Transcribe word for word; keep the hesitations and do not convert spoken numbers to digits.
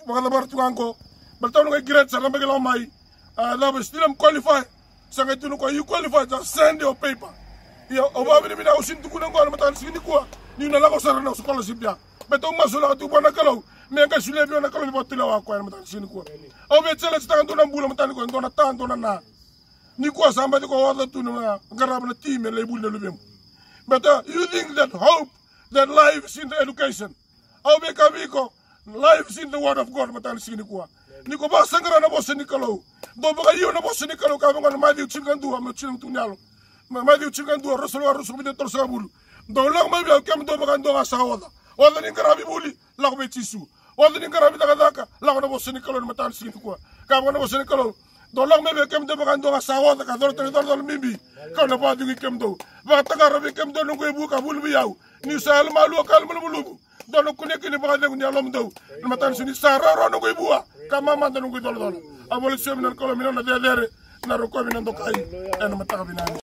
makala bartuango bertahun ngai grade sana bagi lamai la be still am qualify sanga tunu ko you qualify just send your paper ya oba bini bina usin tu kunang ko matan sini ko ni na la ko sara na scholarship ya beto masula tu bana kalau me nga sule bi na kalau botila wa ko matan sini ko o be tsela sta ndo na mbula matan ko ndo na ta ndo na na ni ko samba ko wala tu na garab na team le bul na lubem but uh, you think that hope that life is in the education o be kabiko life is in the word of God matan sini ko ni ko ba sangara na bosse ni kalau do ba yo na bosse ni kalau ka ba ma di chingan du am chingan tu nyalo ma di chingan du rasul wa rasul bi tor sabul do la ma bi kam do ba ndo ga sawada wala ni garabi buli la ko be tisu wala ni garabi daga daka la ko na bosse ni kalau matan sini ko ka ba na bosse ni kalau do la ma bi kam do ba ndo ga sawada ka do tor do mimbi ka na ba di kam do ba ta ga rabi kam do no ko bu ka bul bi yaw ni sal ma lu kal ma lu do no ku nek ni ba ne ni lom do matan sini sara ro no ko buwa kama manda nungu dolo dolo abol semina kolo mina na dere na roko mina ndo kai en mata bina